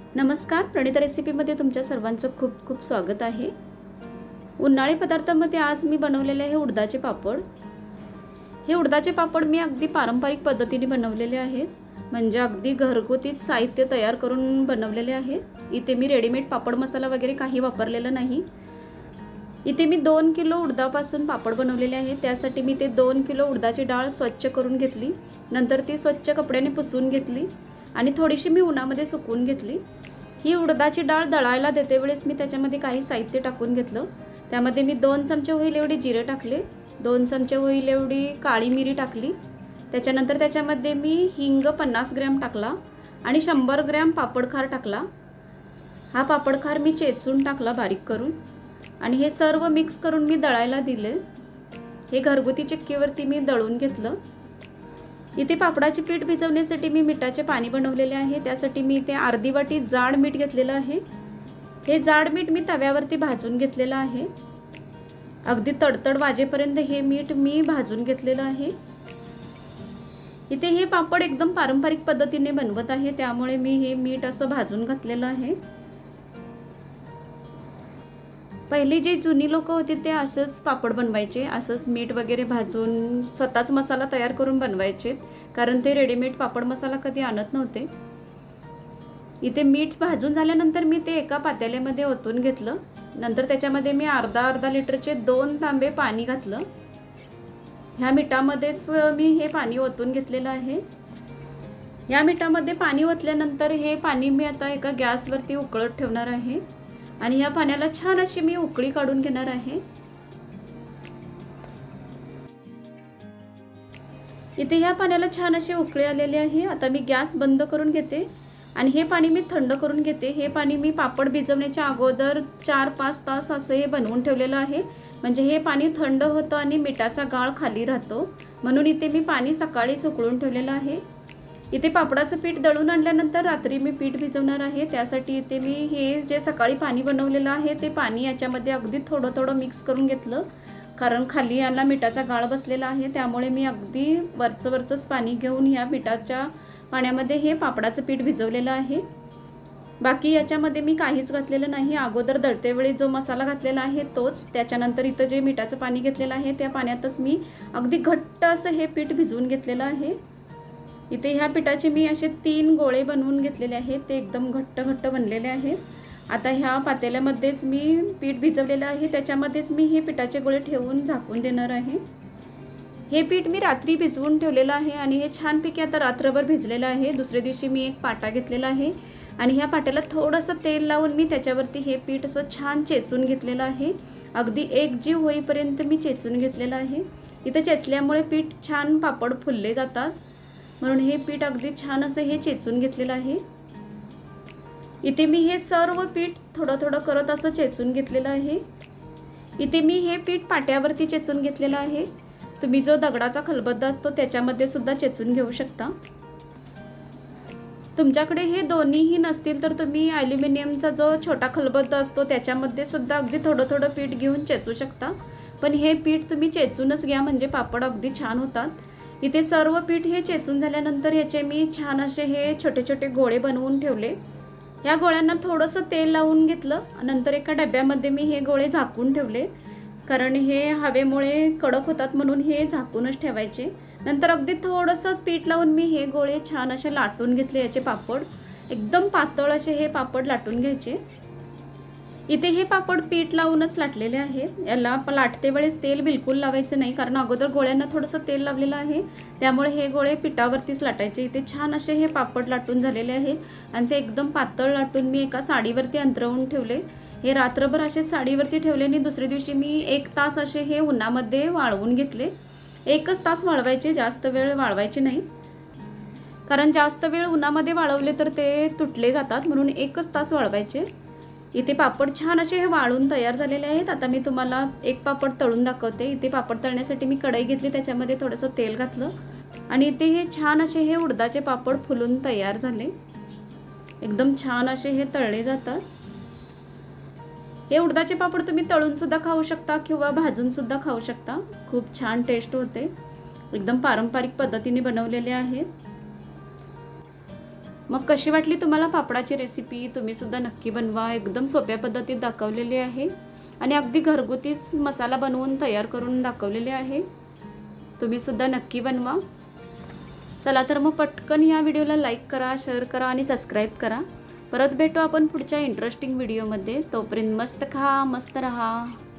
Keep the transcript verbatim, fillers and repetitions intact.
नमस्कार, प्रणिता रेसिपीमध्ये तुमच्या सर्वांचं खूप खूप स्वागत आहे। उन्हाळी पदार्थांमध्ये आज मी बनवलेले आहे उडदाचे पापड। हे उडदाचे पापड मी अगदी पारंपरिक पद्धतीने बनवलेले आहेत, म्हणजे अगदी घरगुती साहित्य तयार करून बनवलेले आहेत। इथे मी रेडीमेड पापड मसाला वगैरे काही वापरलेला नाही। इथे मी दोन किलो उडदापासून पापड बनवलेले आहेत। त्यासाठी मी ते दोन किलो उडदाची डाळ स्वच्छ करून घेतली, नंतर ती स्वच्छ कपड्याने पुसून घेतली आणि थोडीशी मी उन्हामध्ये सुकवून घेतली। ही उडदाची डाळ दळायला देते वेळेस मी त्याच्यामध्ये काही साहित्य टाकून घेतलं। त्यामध्ये मी दोन चमचे होईल एवढे जिरे टाकले, दोन चमचे होईल एवढी काळी मिरी टाकली। त्याच्यानंतर त्याच्यामध्ये मी हिंग पन्नास ग्रॅम टाकला आणि शंभर ग्रॅम पापडखार टाकला। हा पापडखार मी चेचून टाकला बारीक करून आणि हे सर्व मिक्स करून मी दळायला दिले। हे घरगुती चक्कीवरती मी दळून घेतलं। इथे पापडाचे पीठ भिजवण्यासाठी मी मिठाचे पाणी बनवलेले आहे। त्यासाठी मी इथे अर्धी वाटी जाड मीठ घेतलेलं आहे। हे जाड मीठ मी तव्यावरती भाजून घेतलेलं आहे। अगदी तडतड वाजेपर्यंत हे मीठ मी भाजून घेतलेलं आहे। इथे हे पापड एकदम पारंपरिक पद्धतीने बनवत आहे, त्यामुळे मी हे मीठ असं भाजून घातलेलं आहे। पहिली जी जुनी लोक होती ते असंच पापड बनवायचे, असंच मीठ वगैरे भाजून स्वतःच मसाला तयार करून बनवायचे, कारण ते रेडीमेड पापड मसाला कधी आणत नव्हते। इथे मीठ भाजून झाल्यानंतर मी ते एका पातेल्यामध्ये ओतून घेतलं। नंतर त्याच्यामध्ये मी अर्धा अर्धा लिटरचे दोन तांबे पाणी घातलं। ह्या मिठामध्येच मी हे पाणी ओतून घेतलेलं आहे। या मिठामध्ये पाणी ओतल्यानंतर हे पाणी मी आता एका गॅसवरती उकळत ठेवणार आहे आणि या पाण्याला छान अशी मी उकळी काढून घेणार आहे। इथे या पाण्याला छान अशी उकळी आलेली आहे। आता मी गॅस बंद करून घेते आणि हे पाणी मी थंड करून घेते। हे पाणी मी पापड भिजवण्याच्या अगोदर चार पाच तास असं हे बनवून ठेवलेलं आहे, म्हणजे हे पाणी थंड होतं आणि मिठाचा गाळ खाली राहतो, म्हणून इथे मी पाणी सकाळीच उकळून ठेवलेलं आहे। इथे पापडाचं पीठ दळून आणल्यानंतर रात्री मी पीठ भिजवणार आहे। त्यासाठी इथे मी हे जे सकाळी पाणी बनवलेलं आहे ते पाणी याच्यामध्ये अगदी थोडं थोडं मिक्स करून घेतलं, कारण खाली याला मिठाचा गाळ बसलेला आहे, त्यामुळे मी अगदी वरचं वरचंच पाणी घेऊन ह्या मिठाच्या पाण्यामध्ये हे पापडाचं पीठ भिजवलेलं आहे। बाकी याच्यामध्ये मी काहीच घातलेलं नाही। अगोदर दळतेवेळी जो मसाला घातलेला आहे तोच, त्याच्यानंतर इथं जे मिठाचं पाणी घेतलेलं आहे त्या पाण्यातच मी अगदी घट्ट असं हे पीठ भिजवून घेतलेलं आहे। इथे ह्या पिठाचे मी असे तीन गोळे बनवून घेतलेले आहेत, ते एकदम घट्ट घट्ट बनलेले आहेत। आता ह्या पातेल्यामध्येच मी पीठ भिजवलेलं आहे, त्याच्यामध्येच मी हे पिठाचे गोळे ठेवून झाकून देणार आहे। हे पीठ मी रात्री भिजवून ठेवलेलं आहे आणि हे छानपैकी आता रात्रभर भिजलेलं आहे। दुसऱ्या दिवशी मी एक पाटा घेतलेला आहे आणि ह्या पाट्याला थोडंसं तेल लावून मी त्याच्यावरती हे पीठ असं छान चेचून घेतलेलं आहे। अगदी एकजीव होईपर्यंत मी चेचून घेतलेलं आहे। इथं चेचल्यामुळे पीठ छान पापड फुलले जातात, म्हणून हे पीठ अगदी छान असं हे चेचून घेतलेलं आहे। इथे मी हे सर्व पीठ थोडं थोडं करत असं चेचून घेतलेलं आहे। इथे मी हे पीठ पाट्यावरती चेचून घेतलेलं आहे। तुम्ही जो दगडाचा खलबत्ता असतो त्याच्यामध्ये सुद्धा चेचून घेऊ शकता। तुमच्याकडे हे दोन्हीही नसतील तर तुम्ही ॲल्युमिनियमचा जो छोटा खलबत्ता असतो त्याच्यामध्ये सुद्धा अगदी थोडं थोडं पीठ घेऊन चेचू शकता, पण हे पीठ तुम्ही चेचूनच घ्या, म्हणजे पापड अगदी छान होतात। इथे सर्व पीठ हे चेचून झाल्यानंतर याचे मी छान असे हे छोटे छोटे गोळे बनवून ठेवले। या गोळ्यांना थोडंसं तेल लावून घेतलं, नंतर एका डब्यामध्ये मी हे गोळे झाकून ठेवले, कारण हे हवेमुळे कडक होतात म्हणून हे झाकूनच ठेवायचे। नंतर अगदी थोडंसं पीठ लावून मी हे गोळे छान असे लाटून घेतले। याचे पापड एकदम पातळ असे हे पापड लाटून घ्यायचे। इथे हे पापड पीठ लावूनच लाटलेले आहेत। याला लाटते वेळेस तेल बिलकुल लावायचं नाही, कारण अगोदर गोळ्यांना थोडंसं तेल लावलेलं आहे, त्यामुळे हे गोळे पिठावरतीच लाटायचे। इथे छान असे हे पापड लाटून झालेले आहेत आणि ते एकदम पातळ लाटून मी एका साडीवरती अंतरवून ठेवले। हे रात्रभर असे साडीवरती ठेवले आणि दुसऱ्या दिवशी मी एक तास असे हे उन्हामध्ये वाळवून घेतले। एकच तास वाळवायचे, जास्त वेळ वाळवायचे नाही, कारण जास्त वेळ उन्हामध्ये वाळवले तर ते तुटले जातात, म्हणून एकच तास वाळवायचे। इथे पापड छान असे हे वाळून तयार झालेले आहेत। आता मी तुम्हाला एक पापड तळून दाखवते। इथे पापड तळण्यासाठी मी कढई घेतली, त्याच्यामध्ये थोडंसं तेल घातलं आणि इथे हे छान असे हे उडदाचे पापड फुलून तयार झाले। एकदम छान असे हे तळले जातात। हे उडदाचे पापड तुम्ही तळून सुद्धा खाऊ शकता किंवा भाजून सुद्धा खाऊ शकता, खूप छान टेस्ट होते। एकदम पारंपरिक पद्धतीने बनवलेले आहेत। मग कशी वाटली तुम्हाला पापडाची रेसिपी? तुम्ही सुद्धा नक्की बनवा. एकदम सोप्या पद्धतीत दाखवलेली आहे आणि अगदी घरगुतीच मसाला बनवून तयार करून दाखवलेले आहे. तुम्ही सुद्धा नक्की बनवा. चला तर मग पटकन या व्हिडिओला लाईक करा, शेअर करा आणि सबस्क्राईब करा. परत भेटू आपण पुढच्या इंटरेस्टिंग व्हिडिओमध्ये. तोपर्यंत मस्त खा, मस्त रहा.